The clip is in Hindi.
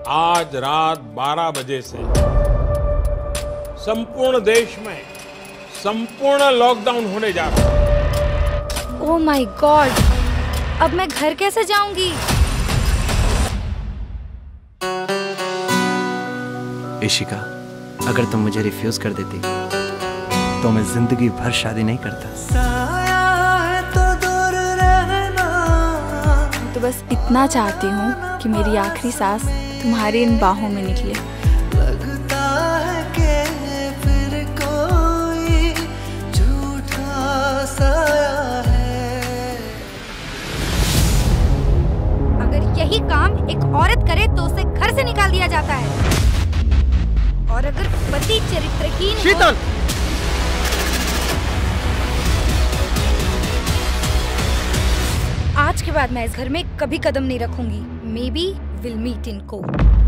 आज रात 12 बजे से संपूर्ण देश में संपूर्ण लॉकडाउन होने जा रहा है। ओह माय गॉड, अब मैं घर कैसे जाऊंगी? इशिका, अगर तुम मुझे रिफ्यूज कर देती तो मैं जिंदगी भर शादी नहीं करता। तो बस इतना चाहती हूँ कि मेरी आखिरी सांस तुम्हारी इन बाहों में निकले। लगता है कि फिर कोई झूठा साया है। अगर यही काम एक औरत करे तो उसे घर से निकाल दिया जाता है, और अगर पति चरित्रहीन शीतल, आज के बाद मैं इस घर में कभी कदम नहीं रखूंगी। Maybe will meet in court.